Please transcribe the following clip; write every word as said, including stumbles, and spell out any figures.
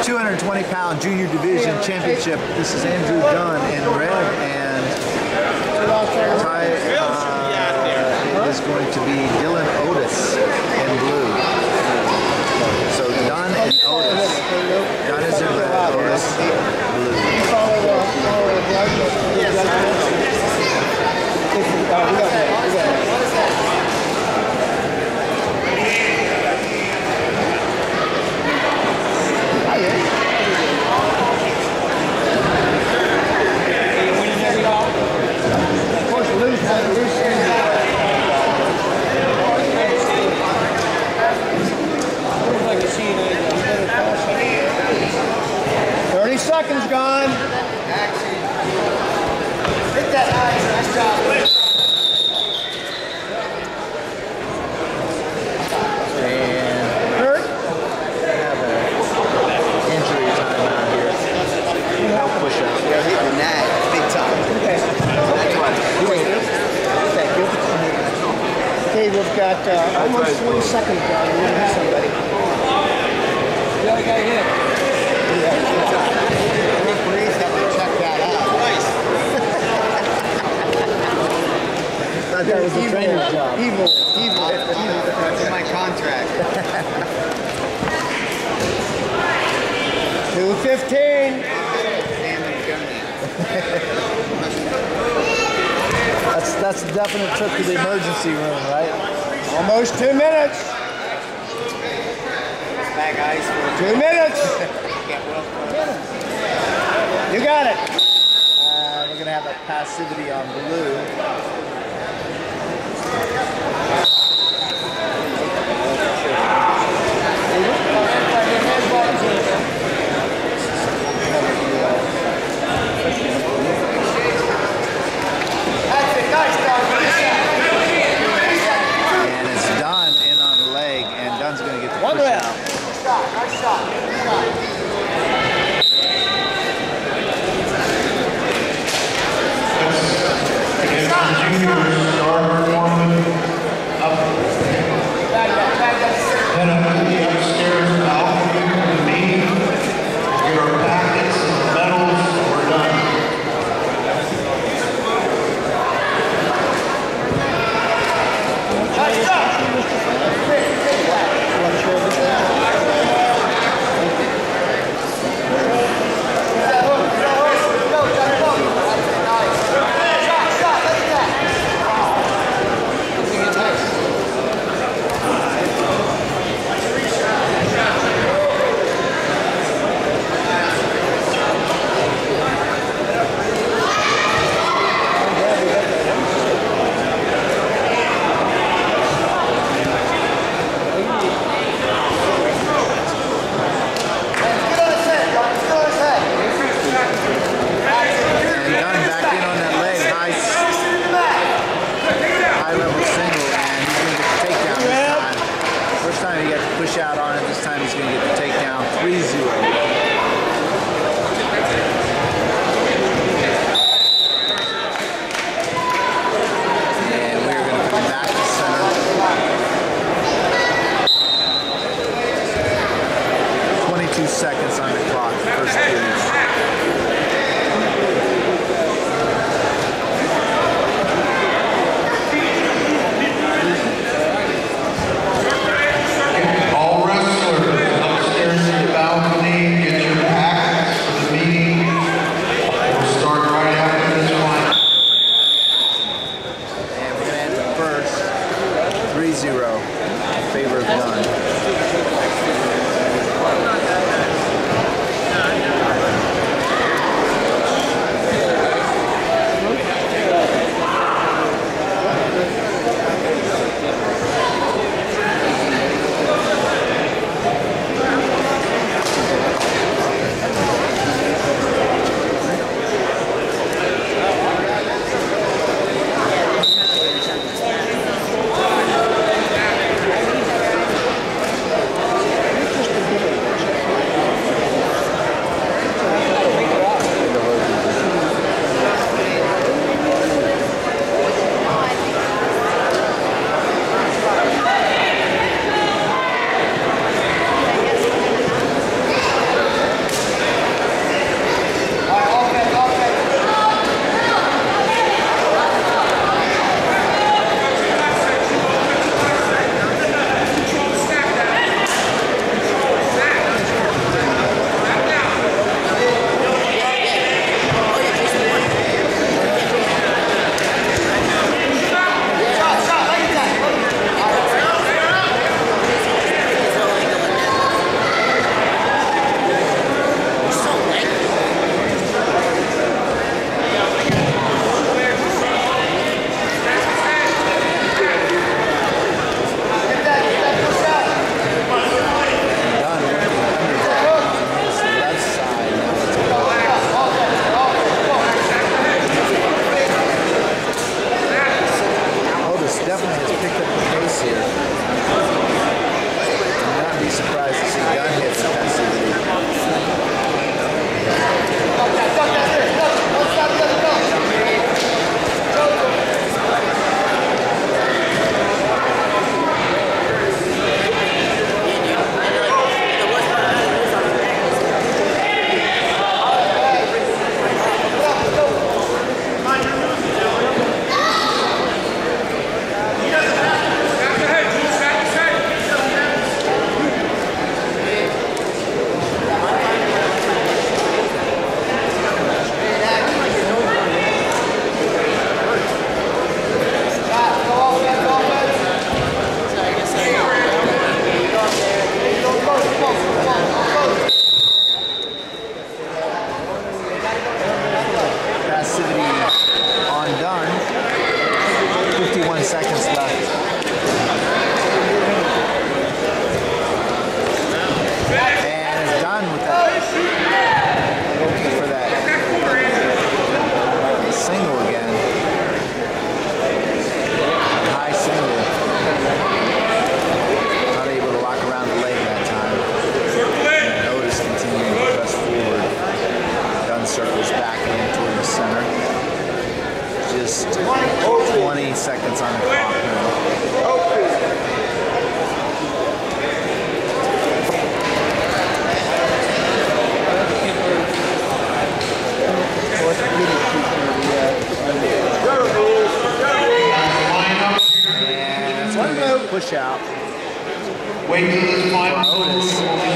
two hundred twenty pound junior division championship. This is Andrew Dunn in red, and Ty, uh, is going to be Dylan Otis in blue. So Dunn and Otis. Dunn is in red, Otis blue. thirty seconds gone. Hit that nice. Nice job. And Kurt, have an injury time out here. No push up. They're hitting the net big time. Okay. That's what. Thank you. Okay, we've got uh, almost twenty seconds gone. We're going to hit somebody. The other guy hit. Referees have to check that out. Nice. Thought that was a trainer's job. Evil, evil. That's in my contract. two fifteen. That's that's a definite trip to the emergency room, right? Almost two minutes. Back ice for two minutes. You got it. Uh, we're gonna have a passivity on blue. And it's Dunn in on the leg, and Dunn's gonna get the one push round. out. Nice shot. Nice shot. Nice shot. Juniors are performing up. Head up to the upstairs balcony for the meeting. Your packets and medals were done. Nice shot. Push out on it. This time he's going to get the takedown three zero. And we're going to come back to center. twenty-two seconds on the clock, first period. three zero in favor of Dunn. Wait till this final Otis. move will be